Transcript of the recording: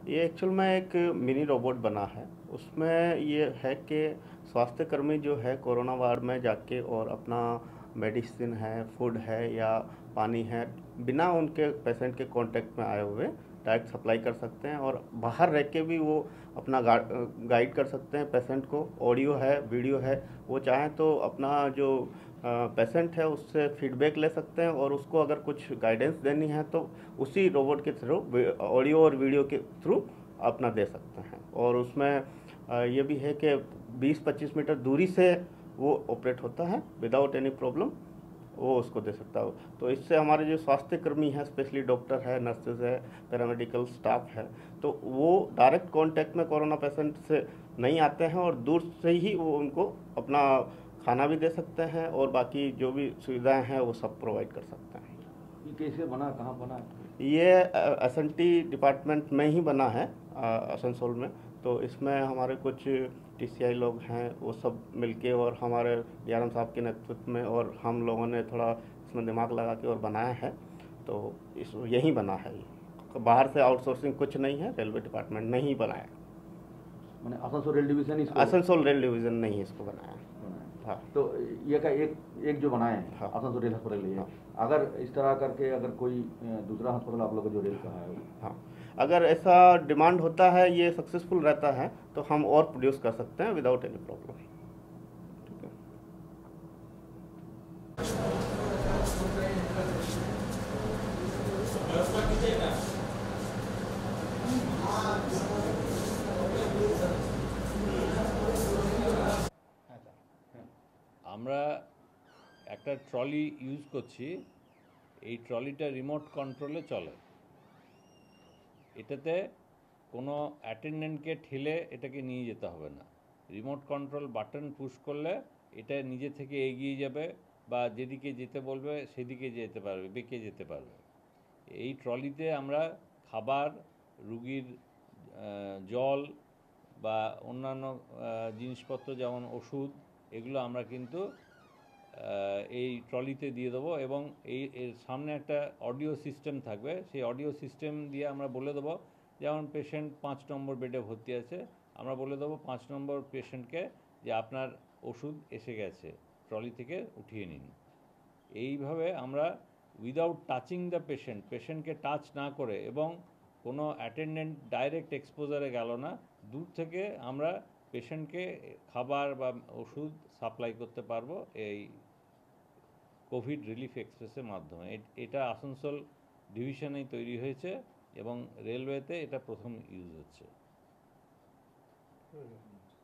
ये एक्चुअल में एक मिनी रोबोट बना है। उसमें ये है कि स्वास्थ्यकर्मी जो है कोरोना वार्ड में जाके और अपना मेडिसिन है, फूड है या पानी है, बिना उनके पेशेंट के कांटेक्ट में आए हुए डायरेक्ट सप्लाई कर सकते हैं और बाहर रह के भी वो अपना गाइड कर सकते हैं पेशेंट को। ऑडियो है, वीडियो है, वो चाहें तो अपना जो पेशेंट है उससे फीडबैक ले सकते हैं और उसको अगर कुछ गाइडेंस देनी है तो उसी रोबोट के थ्रू, ऑडियो और वीडियो के थ्रू अपना दे सकते हैं। और उसमें ये भी है कि 20-25 मीटर दूरी से वो ऑपरेट होता है विदाउट एनी प्रॉब्लम, वो उसको दे सकता है। तो इससे हमारे जो स्वास्थ्य कर्मी हैं, स्पेशली डॉक्टर है, नर्सेज है, पैरामेडिकल स्टाफ है, तो वो डायरेक्ट कांटेक्ट में कोरोना पेशेंट से नहीं आते हैं और दूर से ही वो उनको अपना खाना भी दे सकते हैं और बाकी जो भी सुविधाएं हैं वो सब प्रोवाइड कर सकते हैं। ये कैसे बना, कहाँ बना? ये एसएनटी डिपार्टमेंट में ही बना है, आसनसोल में। तो इसमें हमारे कुछ टीसीआई लोग हैं, वो सब मिलके और हमारे डीआरएम साहब के नेतृत्व में और हम लोगों ने थोड़ा इसमें दिमाग लगा के और बनाया है। तो इस यही बना है, ये बाहर से आउटसोर्सिंग कुछ नहीं है, रेलवे डिपार्टमेंट ने ही बनाया। मैंने आसनसोल रेल डिवीजन इसको, आसनसोल रेल डिवीज़न ने ही इसको बनाया। हाँ। तो ये का एक जो बनाए हैं, हाँ। आसनसोल रेल अस्पताल लिए, हाँ। अगर इस तरह करके अगर कोई दूसरा अस्पताल आप लोग जो रेल का है, हाँ, अगर ऐसा डिमांड होता है, ये सक्सेसफुल रहता है, तो हम और प्रोड्यूस कर सकते हैं विदाउट एनी प्रॉब्लम। ठीक है। আমরা একটা ট্রলি ইউজ করছি। এই ট্রলিটা রিমোট কন্ট্রোলে চলে। এটাতে কোনো অ্যাটেন্ডেন্টকে ঠেলে এটাকে নিয়ে যেতে হবে না। রিমোট কন্ট্রোল বাটন পুশ করলে এটা নিজে থেকে এগিয়ে যাবে বা যেদিকে যেতে বলবে সেদিকে যেতে পারবে, বেঁকে যেতে পারবে। এই ট্রলিতে আমরা খাবার, রুগীর জল বা অন্যান্য জিনিসপত্র যেমন ওষুধ, এগুলো আমরা কিন্তু এই ট্রলিতে দিয়ে দেবো এবং এর সামনে একটা অডিও সিস্টেম থাকবে। সেই অডিও সিস্টেম দিয়ে আমরা বলে দেবো, যেমন পেশেন্ট 5 নম্বর বেডে ভর্তি আছে, আমরা বলে দেবো 5 নম্বর পেশেন্টকে যে আপনার ওষুধ এসে গেছে, ট্রলি থেকে উঠিয়ে নিন। এইভাবে আমরা উইদাউট টাচিং দ্য পেশেন্টকে টাচ না করে এবং কোনো অ্যাটেন্ডেন্ট ডাইরেক্ট এক্সপোজারে গেল না, দূর থেকে আমরা পেশেন্টকে খাবার বা ওষুধ সাপ্লাই করতে পারবো এই কোভিড রিলিফ এক্সপ্রেসের মাধ্যমে। এটা আসানসোল ডিভিশনেই তৈরি হয়েছে এবং রেলওয়েতে এটা প্রথম ইউজ হচ্ছে।